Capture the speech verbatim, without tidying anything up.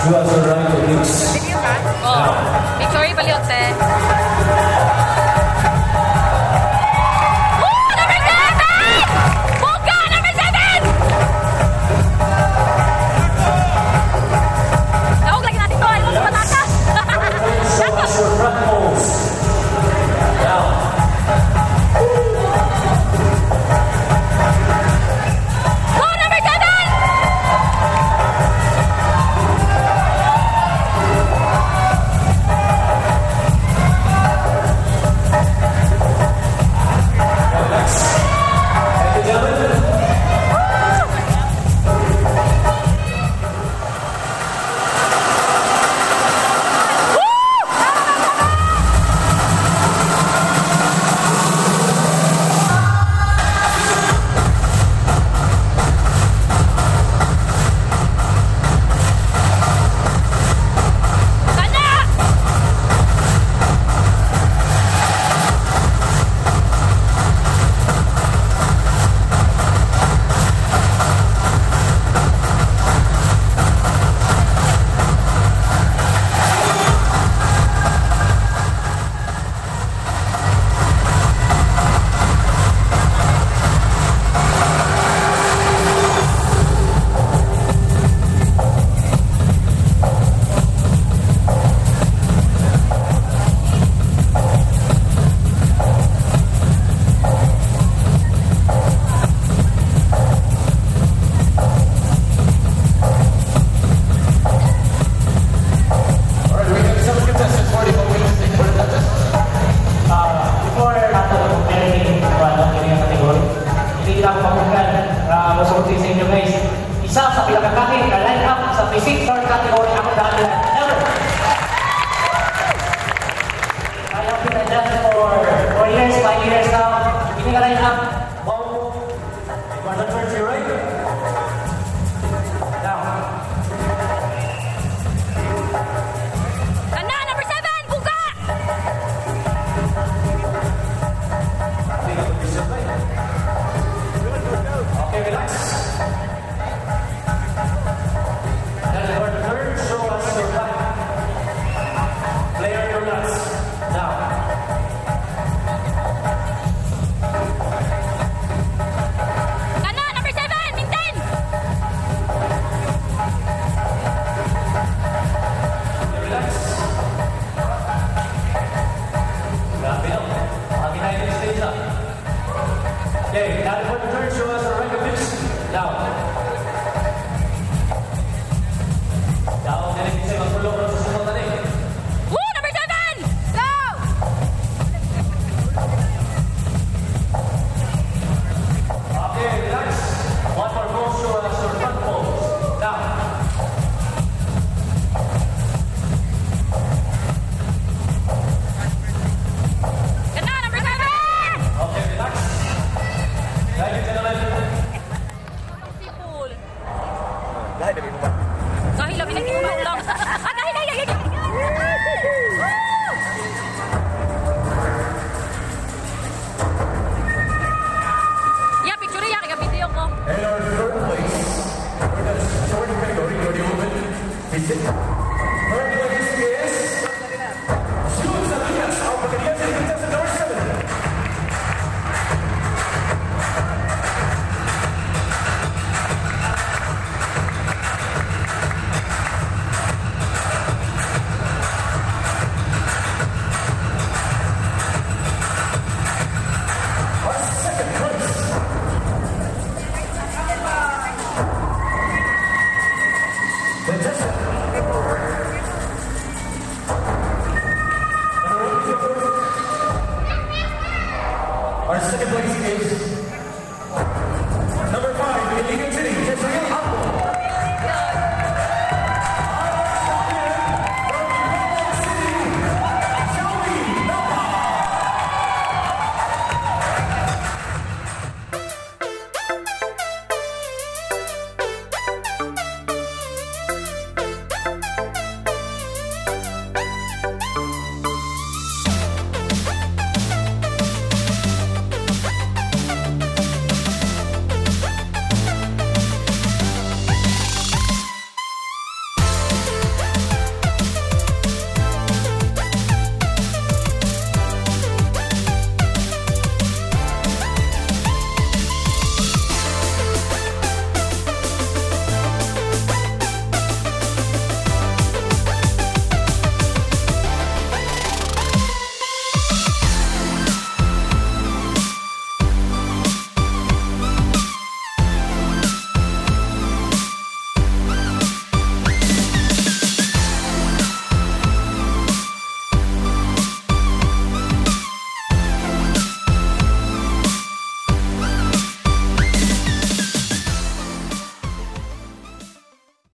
show us the right techniques. Oh, Victory Baliote. Isa sa pinakakakit na line-up sa physique third category ako dahil ever. I have been at that for four years, five years now. Hindi ka line-up. Wow. You are not first, you're right. Now. Kana, number seven, buka! Okay, relax. Okay, now for the third show us a recognition. Now. Now, then if you say magpulong na sa sunod na rin. Woo! Number seven! Go! Okay, relax. One more pose, show us your front pose. Now. Kana, number seven! Okay, relax. Thank you, gentlemen. Cool. Kahit lang pinag-iulang lang. Ah, dahil, dahil, dahil! Yeah, picture yan. Kaya video ko. And our third place, for the short category, for the women, physique.